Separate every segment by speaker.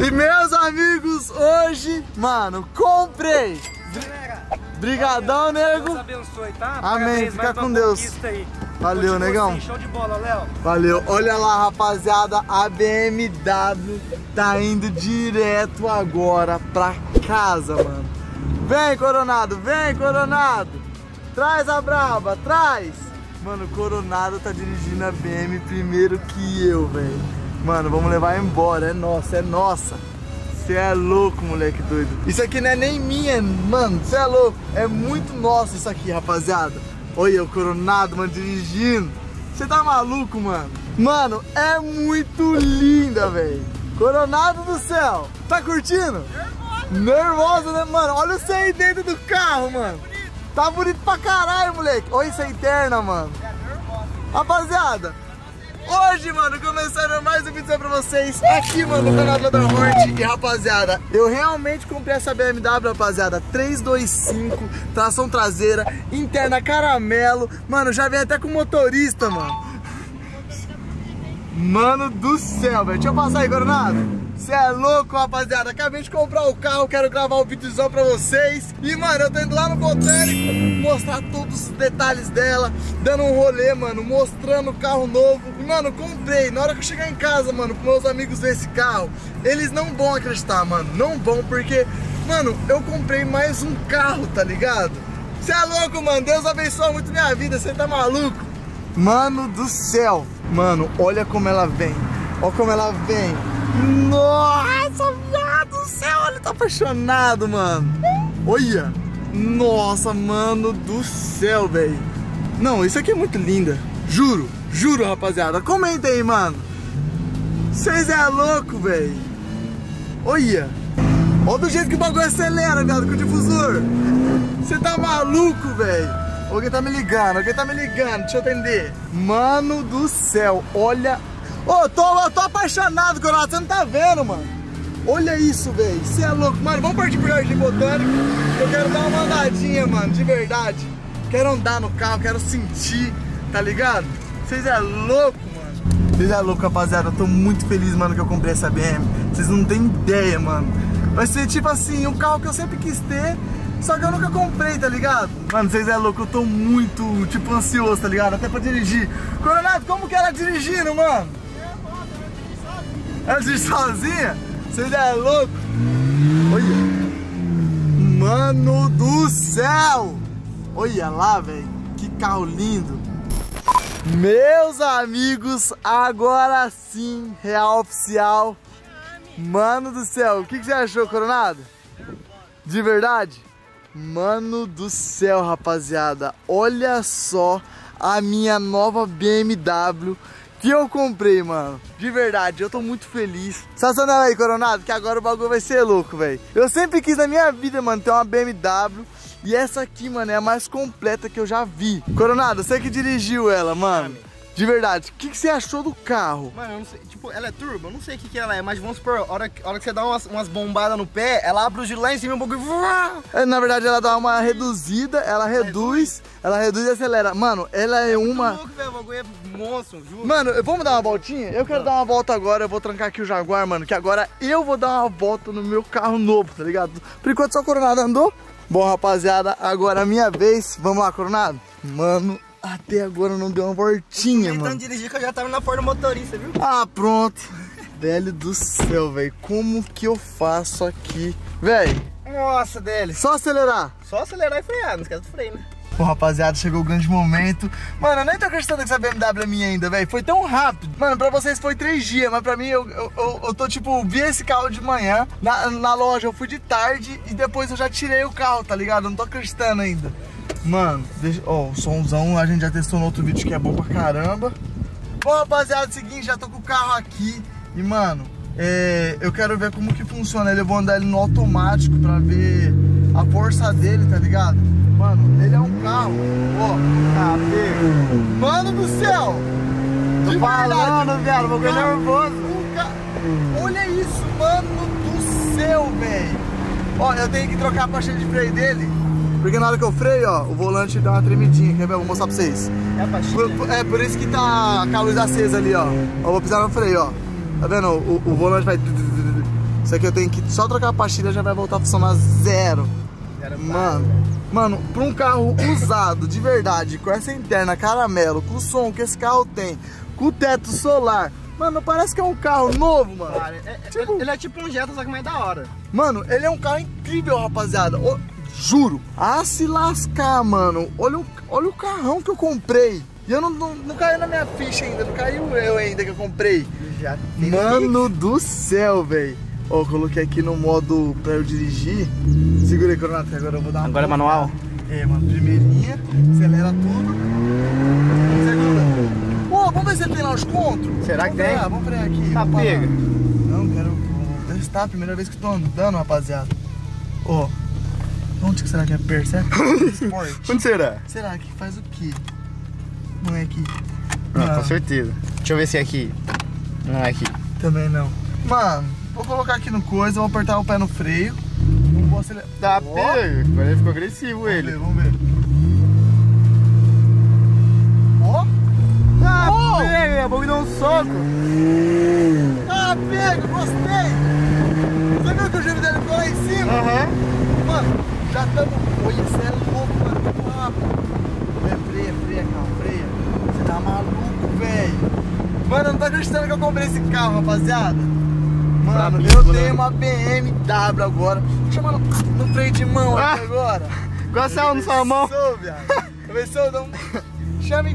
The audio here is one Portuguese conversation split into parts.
Speaker 1: E meus amigos, hoje, mano, comprei. Brigadão, nego.
Speaker 2: Deus abençoe, tá?
Speaker 1: Amém, fica com Deus. Valeu, negão.
Speaker 2: Show de bola, Léo.
Speaker 1: Valeu. Olha lá, rapaziada, a BMW tá indo direto agora pra casa, mano. Vem, Coronado, vem, Coronado. Traz a braba, traz. Mano, o Coronado tá dirigindo a BM primeiro que eu, velho. Mano, vamos levar embora, é nossa, é nossa. Você é louco, moleque doido. Isso aqui não é nem minha, mano, você é louco. É muito nosso isso aqui, rapaziada. Olha o Coronado, mano, dirigindo. Você tá maluco, mano? Mano, é muito linda, velho. Coronado do céu. Tá curtindo? Nervosa, né, mano? Olha você aí dentro do carro, mano. Tá bonito pra caralho, moleque. Olha isso aí interna, mano. Rapaziada, hoje, mano, começando mais um vídeo pra vocês aqui, mano, no canal da Hornet. E, rapaziada, eu realmente comprei essa BMW, rapaziada, 325, tração traseira, interna caramelo. Mano, já vem até com motorista, mano. Mano do céu, velho. Deixa eu passar aí, Coronado. Você é louco, rapaziada. Acabei de comprar o carro, quero gravar o vídeozão pra vocês. E, mano, eu tô indo lá no Botânico mostrar todos os detalhes dela, dando um rolê, mano, mostrando o carro novo. E, mano, comprei. Na hora que eu chegar em casa, mano, pros meus amigos ver esse carro, eles não vão acreditar, mano. Não vão, porque, mano, eu comprei mais um carro, tá ligado? Você é louco, mano. Deus abençoe muito minha vida, você tá maluco? Mano do céu. Mano, olha como ela vem. Olha como ela vem. Nossa, viado do céu, ele tá apaixonado, mano. Olha. Nossa, mano do céu, velho. Não, isso aqui é muito linda. Juro, juro, rapaziada. Comenta aí, mano. Vocês é louco, velho. Olha. Olha do jeito que o bagulho acelera, viado, com o difusor. Você tá maluco, velho. Alguém tá me ligando, deixa eu atender. Mano do céu, olha. Ô, tô apaixonado, Coronado, você não tá vendo, mano. Olha isso, velho, você é louco. Mano, vamos partir pro Jardim Botânico. Eu quero dar uma andadinha, mano, de verdade. Quero andar no carro, quero sentir, tá ligado? Vocês é louco, mano. Vocês é louco, rapaziada, eu tô muito feliz, mano, que eu comprei essa BM. Vocês não tem ideia, mano. Vai ser tipo assim, um carro que eu sempre quis ter, só que eu nunca comprei, tá ligado? Mano, vocês é louco, eu tô muito, tipo, ansioso, tá ligado? Até pra dirigir. Coronado, como que ela dirigindo, mano? Ela dirige sozinha? Vocês é louco? Olha. Mano do céu! Olha lá, velho. Que carro lindo. Meus amigos, agora sim, real oficial. Mano do céu, o que você achou, Coronado? De verdade? Mano do céu, rapaziada, olha só a minha nova BMW que eu comprei, mano. De verdade, eu tô muito feliz. Estaciona ela aí, Coronado, que agora o bagulho vai ser louco, velho. Eu sempre quis na minha vida, mano, ter uma BMW. E essa aqui, mano, é a mais completa que eu já vi. Coronado, você que dirigiu ela, mano. De verdade, o que você achou do carro?
Speaker 3: Mano, eu não sei, tipo, ela é turbo, eu não sei o que ela é, mas vamos supor, a hora que você dá umas bombadas no pé, ela abre o giro lá em cima e um bagulho.
Speaker 1: Na verdade, ela dá uma reduzida, ela reduz e acelera. Mano, ela é uma...
Speaker 3: Muito louco, velho, o bagulho é monstro, juro.
Speaker 1: Mano, vamos dar uma voltinha? Eu quero dar uma volta agora, eu vou trancar aqui o Jaguar, mano, que agora eu vou dar uma volta no meu carro novo, tá ligado? Por enquanto só o Coronado andou. Bom, rapaziada, agora é a minha vez. Vamos lá, Coronado? Mano, até agora não deu uma voltinha, mano.
Speaker 3: Tentando dirigir que eu já tava na porta do motorista, viu?
Speaker 1: Ah, pronto. Velho do céu, velho. Como que eu faço aqui? Velho.
Speaker 3: Nossa, Deli.
Speaker 1: Só acelerar.
Speaker 3: Só acelerar e frear, não esquece do freio, né?
Speaker 1: Bom, rapaziada, chegou o grande momento. Mano, eu nem tô acreditando que essa BMW é minha ainda, velho. Foi tão rápido. Mano, pra vocês foi 3 dias, mas pra mim, eu tô, tipo, vi esse carro de manhã na loja. Eu fui de tarde e depois eu já tirei o carro, tá ligado? Eu não tô acreditando ainda. Mano, deixa... Ó, o somzão a gente já testou no outro vídeo que é bom pra caramba. Bom, rapaziada, é o seguinte, já tô com o carro aqui. E, mano, eu quero ver como que funciona. Eu vou andar ele no automático pra ver a força dele, tá ligado? Mano, ele é um carro, ó, mano do céu! De verdade,
Speaker 3: viado, vou ficar nervoso.
Speaker 1: Olha isso, mano do céu, velho! Ó, eu tenho que trocar a pastilha de freio dele, porque na hora que eu freio, ó, o volante dá uma tremidinha, quer ver? Eu vou mostrar pra vocês.
Speaker 3: É a pastilha?
Speaker 1: Por isso que tá com a luz acesa ali, ó. Eu vou pisar no freio, ó. Tá vendo? O volante vai... Isso aqui eu tenho que só trocar a pastilha, já vai voltar a funcionar zero. Mano, pra um carro usado, de verdade, com essa interna caramelo, com o som que esse carro tem, com o teto solar, mano, parece que é um carro novo, mano.
Speaker 3: Cara, ele é tipo um Jetta, só que mais da hora.
Speaker 1: Mano, ele é um carro incrível, rapaziada. Juro. Ah, se lascar, mano. Olha o carrão que eu comprei. E eu não caiu na minha ficha ainda, não caiu eu ainda que eu comprei.
Speaker 3: Já
Speaker 1: mano do céu, velho. Ó, coloquei aqui no modo pra eu dirigir. Segura aí, Coronado, que agora eu vou dar uma...
Speaker 3: Agora é manual?
Speaker 1: É, mano, primeirinha, acelera tudo. Segunda. Pô, vamos ver se ele tem lá os contros.
Speaker 3: Será que tem?
Speaker 1: Vamos frear aqui.
Speaker 3: Tá pega.
Speaker 1: Não, quero testar, primeira vez que tô andando, rapaziada. Ó, onde que será que é perto?
Speaker 3: Onde será?
Speaker 1: Será que faz o quê? Não é aqui.
Speaker 3: Não, com certeza. Deixa eu ver se é aqui. Não é aqui.
Speaker 1: Também não. Mano, vou colocar aqui no coisa, vou apertar o pé no freio. Não vou acelerar.
Speaker 3: Tá pega. Agora ele ficou agressivo, ele.
Speaker 1: Vamos ver. Ó.
Speaker 3: Ah, pega, vou me dar um soco.
Speaker 1: Ah, pega, gostei. Você viu que o giro dele ficou lá em cima?
Speaker 3: Aham.
Speaker 1: Mano, já estamos... Olha, você é louco, mano. Muito rápido. Freia, calma, freia. Você tá maluco, velho. Mano, eu não tô acreditando que eu comprei esse carro, rapaziada. Mano, eu tenho uma BMW agora. Chamando no freio de mão aqui agora.
Speaker 3: Gosta na sua mão?
Speaker 1: Começou, viado. Começou, não... Chame...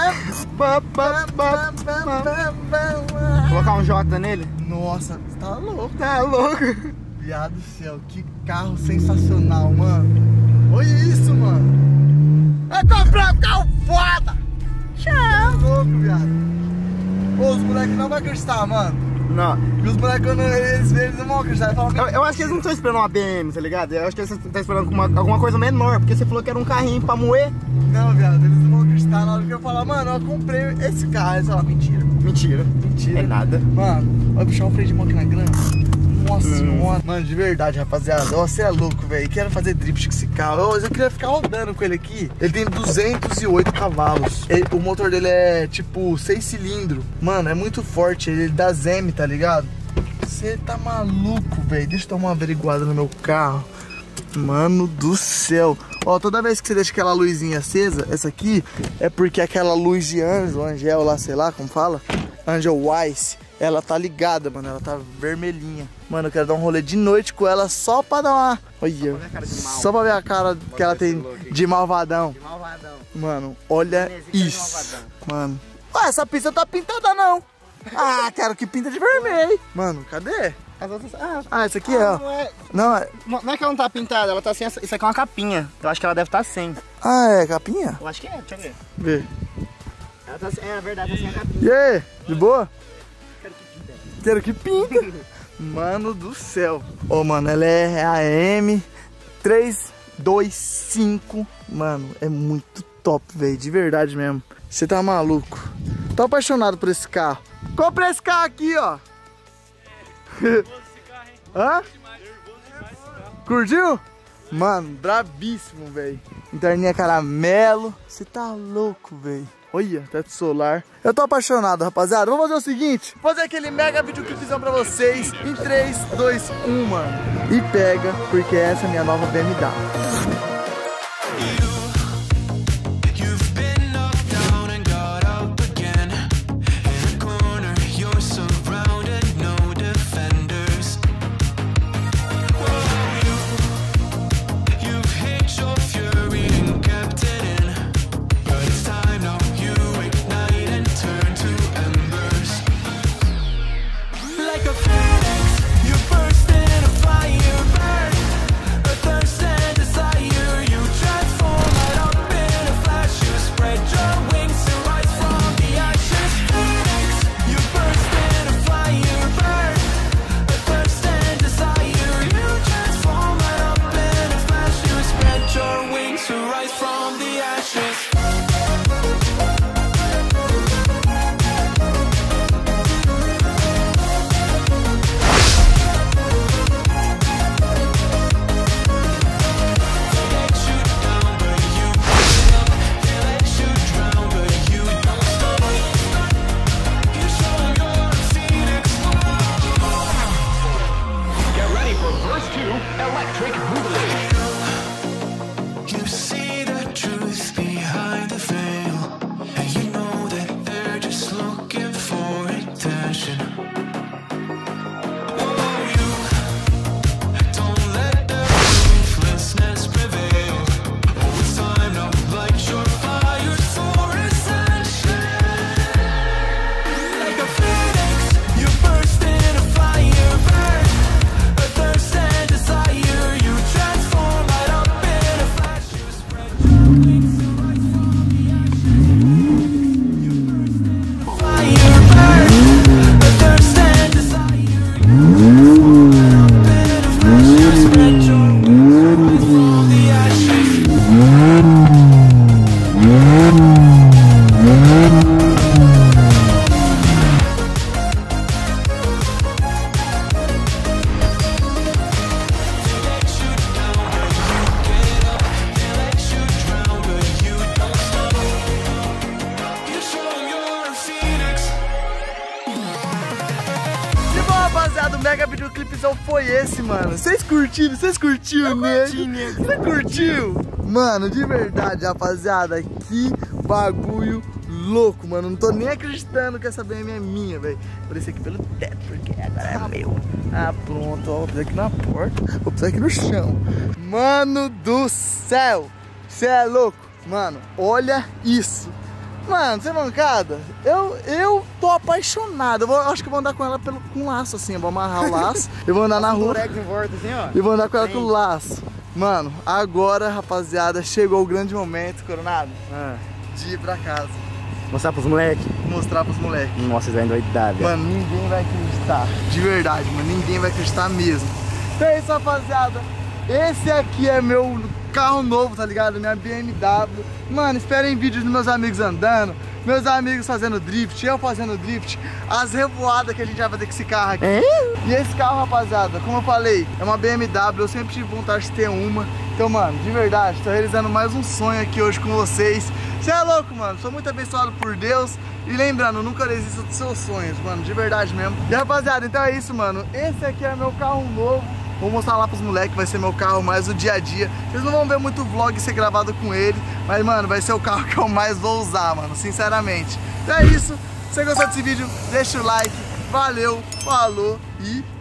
Speaker 3: Colocar um J nele?
Speaker 1: Nossa, você tá louco.
Speaker 3: Tá louco.
Speaker 1: Viado do céu, que carro sensacional, mano. Olha isso, mano. Eu comprei um carro foda. Tchau. Tá louco, viado. Pô, os moleques não vão acreditar, mano.
Speaker 3: Não.
Speaker 1: E os moleques, quando eles verem, eles não vão acreditar.
Speaker 3: Eu acho que eles não estão esperando uma BM, tá ligado? Eu acho que eles estão esperando alguma coisa menor, porque você falou que era um carrinho pra moer.
Speaker 1: Não, viado, eles não vão acreditar na hora que eu falar, mano, eu comprei esse carro. Eles falam, mentira.
Speaker 3: Mentira.
Speaker 1: Mentira.
Speaker 3: É nada.
Speaker 1: Mano, vai puxar um freio de mão aqui na grama. Nossa senhora. Mano, de verdade, rapaziada. Você é louco, velho. Quero fazer drift com esse carro. Eu queria ficar rodando com ele aqui. Ele tem 208 cavalos. O motor dele é tipo 6 cilindros. Mano, é muito forte. Ele é da Zem, tá ligado? Você tá maluco, velho. Deixa eu tomar uma averiguada no meu carro. Mano do céu. Ó, toda vez que você deixa aquela luzinha acesa, essa aqui é porque aquela luz de anjo, Angel lá, sei lá como fala, Angel Wise, ela tá ligada, mano, ela tá vermelhinha. Mano, eu quero dar um rolê de noite com ela só pra dar uma... Olha, só pra ver a cara que ela tem de malvadão.
Speaker 3: De malvadão.
Speaker 1: Mano, olha isso. Mano, ah, essa pista tá pintada não. Ah, quero que pinta de vermelho. Mano, cadê?
Speaker 3: As outras...
Speaker 1: Ah, essa aqui é, ó.
Speaker 3: Não é que ela não tá pintada, ela tá sem essa... Isso aqui é uma capinha. Eu acho que ela deve estar sem.
Speaker 1: Ah, é capinha?
Speaker 3: Eu acho que é, deixa eu ver.
Speaker 1: Vê.
Speaker 3: Ela tá sem... É verdade, tá sem a capinha.
Speaker 1: E aí, de boa?
Speaker 3: Quero que pinta.
Speaker 1: Quero que pinta. Mano do céu. Ô, mano, ela é AM 325. Mano, é muito top, velho. De verdade mesmo. Você tá maluco. Tô apaixonado por esse carro. Comprei esse carro aqui, ó. Hã? Curtiu? Mano, brabíssimo, velho. Interninha caramelo. Você tá louco, velho. Olha, teto solar. Eu tô apaixonado, rapaziada. Vamos fazer o seguinte: fazer aquele mega videoclipezão pra vocês em 3, 2, 1, mano. E pega, porque essa é a minha nova BMW.
Speaker 2: Like a phoenix, you burst in a fire burn, a thirst and desire. Electric Boogaloo.
Speaker 4: You see the truth behind the veil, and you know that they're just looking for attention. Oh, you don't let the ruthlessness prevail. Oh, it's time to light your fires for ascension. Like a phoenix, you burst in a fire, burn a thirst and desire. You transform right up in a flash. You spread your wings to rise from the ashes. You burst in a fire, burn a thirst and desire. You transform right up in a flash. You spread your wings to rise from the ashes.
Speaker 1: E bom, rapaziada, o mega videoclipezão foi esse, mano. Vocês curtiram? Vocês curtiram, né? Você curtiu? Mano, de verdade, rapaziada, que bagulho louco, mano. Não tô nem acreditando que essa BM é minha, velho. Vou descer aqui pelo teto, porque agora é meu. Ah, pronto, ó. Vou pisar aqui na porta. Vou pisar aqui no chão. Mano do céu. Você é louco? Mano, olha isso. Mano, sem mancada, eu tô apaixonado. Acho que eu vou andar com ela com laço, assim. Eu vou amarrar o laço. Eu vou andar na rua. E vou andar com ela com o laço. Mano, agora, rapaziada, chegou o grande momento, Coronado, de ir pra casa.
Speaker 3: Mostrar pros moleques?
Speaker 1: Mostrar pros moleques.
Speaker 3: Nossa, isso é endoidado, velho.
Speaker 1: Mano, ninguém vai acreditar. De verdade, mano. Ninguém vai acreditar mesmo. Então é isso, rapaziada. Esse aqui é meu carro novo, tá ligado? Minha BMW. Mano, esperem vídeos dos meus amigos andando, meus amigos fazendo drift, eu fazendo drift, as revoadas que a gente vai fazer com esse carro aqui. E esse carro, rapaziada, como eu falei, é uma BMW, eu sempre tive vontade de ter uma. Então, mano, de verdade, tô realizando mais um sonho aqui hoje com vocês. Você é louco, mano, sou muito abençoado por Deus. E lembrando, nunca desista dos seus sonhos, mano, de verdade mesmo. E rapaziada, então é isso, mano, esse aqui é meu carro novo. Vou mostrar lá pros moleques, vai ser meu carro mais o dia a dia. Vocês não vão ver muito vlog ser gravado com ele, mas, mano, vai ser o carro que eu mais vou usar, mano, sinceramente. Então é isso, se você gostou desse vídeo, deixa o like, valeu, falou e...